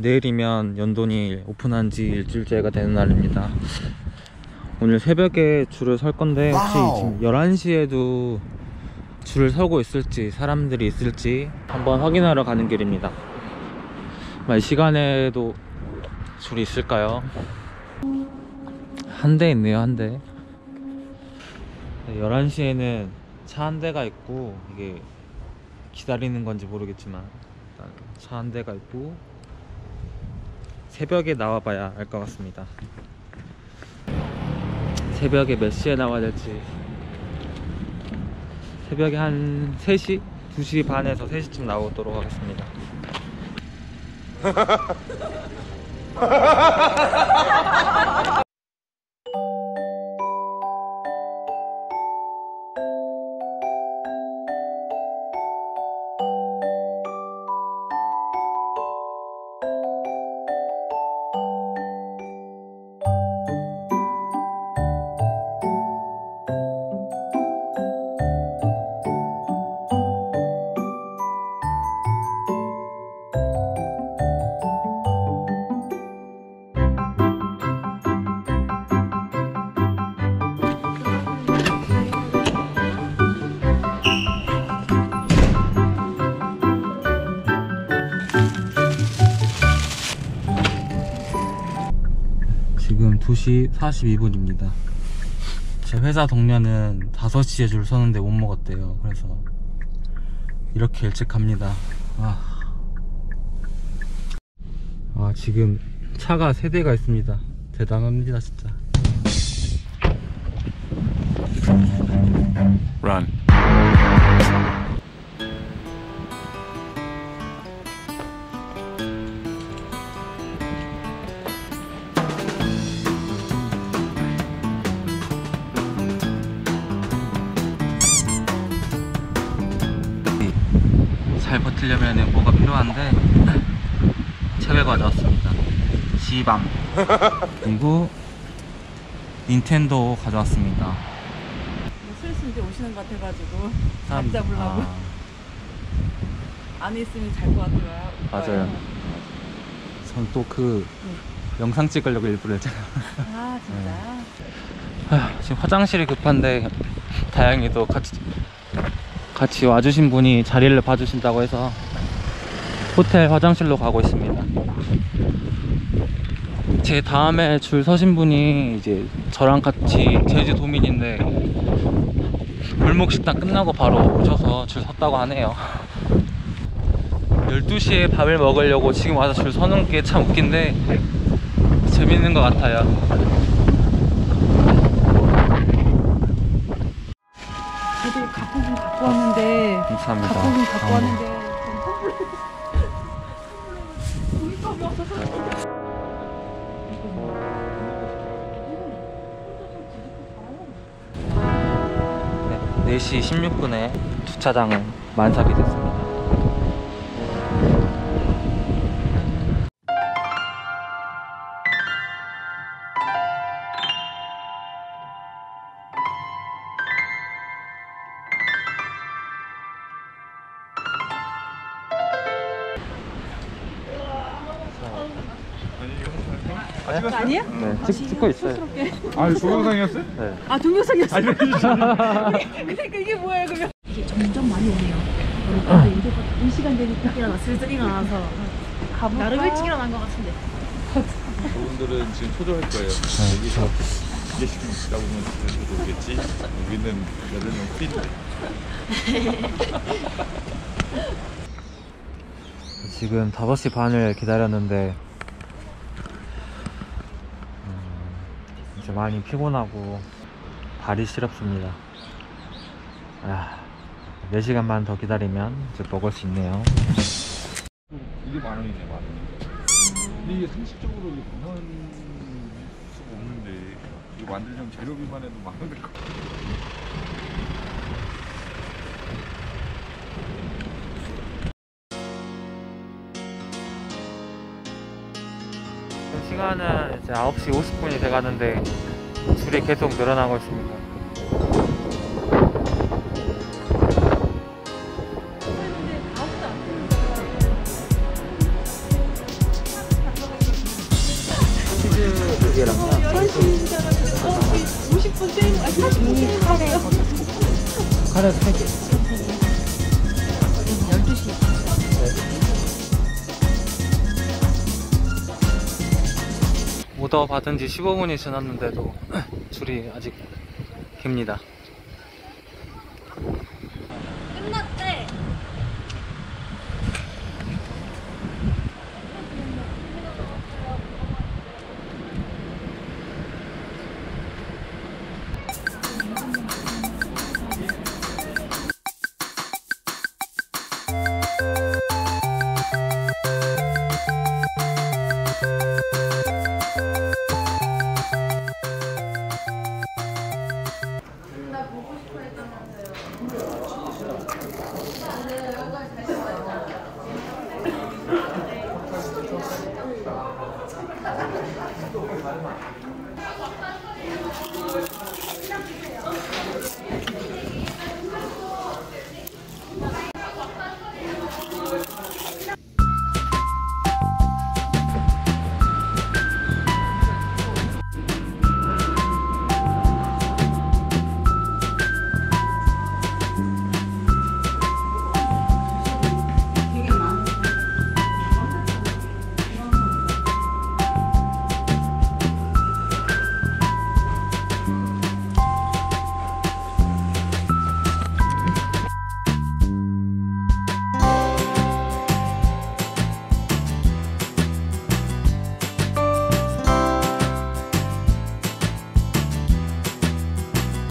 내일이면 연돈이 오픈한 지 일주일째가 되는 날입니다. 오늘 새벽에 줄을 설 건데 혹시 지금 11시에도 줄을 서고 있을지 사람들이 있을지 한번 확인하러 가는 길입니다. 이 시간에도 줄이 있을까요? 한 대 있네요. 한 대. 11시에는 차 한 대가 있고, 이게 기다리는 건지 모르겠지만 일단 차 한 대가 있고, 새벽에 나와봐야 알 것 같습니다. 새벽에 몇 시에 나와야 될지. 새벽에 한 3시? 2시 반에서 3시쯤 나오도록 하겠습니다. 지금 2시 42분입니다. 제 회사 동료는 5시에 줄 서는데 못 먹었대요. 그래서 이렇게 일찍 갑니다. 지금 차가 3대가 있습니다. 대단합니다 진짜. Run. 잘 버티려면 뭐가 필요한데 책을 가져왔습니다. 시밤 그리고 닌텐도 가져왔습니다. 슬슬 이제 오시는 것 같아가지고 자리 잡으려고. 안에 있으면 잘 것 같아요. 맞아요. 전 또 그 영상 찍으려고 일부러 했잖아요. 진짜? 지금 화장실이 급한데 다행히도 같이 와주신 분이 자리를 봐주신다고 해서 호텔 화장실로 가고 있습니다. 제 다음에 줄 서신 분이 이제 저랑 같이 제주도민인데 골목식당 끝나고 바로 오셔서 줄 섰다고 하네요. 12시에 밥을 먹으려고 지금 와서 줄 서는 게 참 웃긴데 재밌는 것 같아요. 저도 가포금 갖고 왔는데. 감사합니다. 가포금 갖고 왔는데 종이컵이 없어서. 4시 16분에 주차장은 만삭이 됐습니다. 아니야? 네, 찍고 있어요. 동영상이었어요? 네. 동영상이었어. 그러니까 이게 뭐야 그러면? 이게 점점 많이 오네요. 이제 이 시간 되니까 일어나 슬슬 일어나서 가볼까? 나름 일찍 일어난 것 같은데. 저분들은 지금 초조할 거예요. 여기서 기계식품 있다 보면 집에서도 오겠지. 여기는 여덟 명 프리인데. 지금 5시 반을 기다렸는데 이제 많이 피곤하고 발이 시렵습니다. 4시간만 더 기다리면 이제 먹을 수 있네요. 이게 10,000원이네, 10,000원. 근데 이게 상식적으로 이게 만원 수가 없는데 이거 만들려면 재료비만 해도 10,000원 될 것 같아. 시간은 이제 9시 50분이 돼가는데 줄이 계속 늘어나고 있습니다. 이 카레 카레 3개. 12시. 오더 받은 지 15분이 지났는데도 줄이 아직 깁니다. 끝났대.